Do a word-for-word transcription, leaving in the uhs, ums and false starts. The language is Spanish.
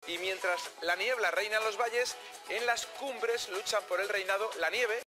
Y mientras la niebla reina en los valles, en las cumbres luchan por el reinado la nieve.